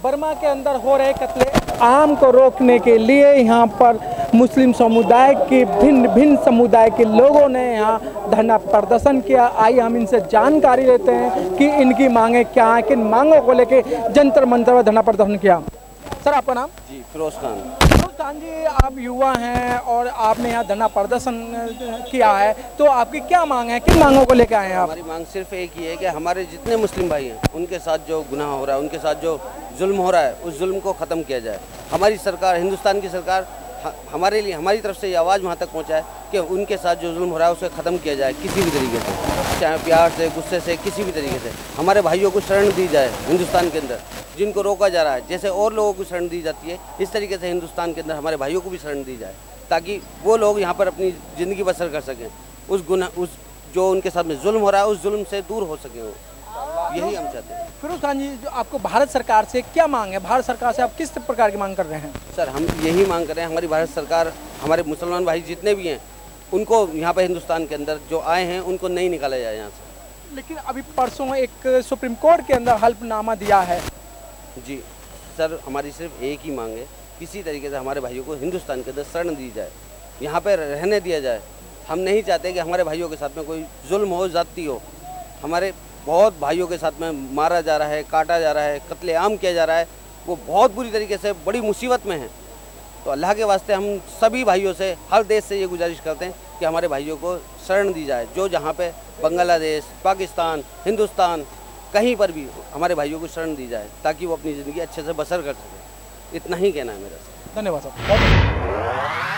Burma के अंदर हो रहे कत्ले आम को रोकने के लिए यहाँ पर मुस्लिम समुदाय के भिन्न भिन्न समुदाय के लोगों ने यहाँ धरना प्रदर्शन किया। आइए हम इनसे जानकारी लेते हैं कि इनकी मांगे क्या हैं, किन मांगों को लेके जंतर मंतर में धरना प्रदर्शन किया। सर, आपका नाम? जी, फिरोज खान। फिरोज खान जी, आप युवा हैं और आपने यहाँ धरना प्रदर्शन किया है, तो आपकी क्या मांग है, किन मांगों को लेकर आए हैं आप? हमारी मांग सिर्फ एक ही है कि हमारे जितने मुस्लिम भाई हैं उनके साथ जो गुनाह हो रहा है, उनके साथ जो जुल्म हो रहा है, उस जुल्म को ख़त्म किया जाए। हमारी सरकार, हिंदुस्तान की सरकार हमारे लिए, हमारी तरफ से ये आवाज़ वहाँ तक पहुँचाए कि उनके साथ जो जुल्म हो रहा है उसे ख़त्म किया जाए किसी भी तरीके से, चाहे प्यार से, गुस्से से, किसी भी तरीके से। हमारे भाइयों को शरण दी जाए हिंदुस्तान के अंदर, जिनको रोका जा रहा है, जैसे और लोगों को शरण दी जाती है, इस तरीके से हिंदुस्तान के अंदर हमारे भाइयों को भी शरण दी जाए, ताकि वो लोग यहाँ पर अपनी ज़िंदगी बसर कर सकें। उस जो उनके साथ में जुल्म हो रहा है, उस जुल्म से दूर हो सकें वो, यही हम चाहते हैं। फिरोज खान जी, जो आपको भारत सरकार से क्या मांग है? भारत सरकार से आप किस प्रकार की मांग कर रहे हैं? सर, हम यही मांग कर रहे हैं, हमारी भारत सरकार, हमारे मुसलमान भाई जितने भी हैं, उनको यहाँ पर हिंदुस्तान के अंदर जो आए हैं उनको नहीं निकाला जाए यहाँ से। लेकिन अभी परसों एक सुप्रीम कोर्ट के अंदर हल्फनामा दिया है। जी सर, हमारी सिर्फ एक ही मांग है, किसी तरीके से हमारे भाइयों को हिंदुस्तान के अंदर शरण दी जाए, यहाँ पर रहने दिया जाए। हम नहीं चाहते कि हमारे भाइयों के साथ में कोई जुल्म हो, ज़्यादती हो। हमारे बहुत भाइयों के साथ में मारा जा रहा है, काटा जा रहा है, कत्लेआम किया जा रहा है, वो बहुत बुरी तरीके से बड़ी मुसीबत में है। तो अल्लाह के वास्ते हम सभी भाइयों से, हर देश से ये गुजारिश करते हैं कि हमारे भाइयों को शरण दी जाए, जो जहाँ पे बांग्लादेश, पाकिस्तान, हिंदुस्तान, कहीं पर भी हमारे भाइयों को शरण दी जाए, ताकि वो अपनी ज़िंदगी अच्छे से बसर कर सकें। इतना ही कहना है मेरा। धन्यवाद साहब।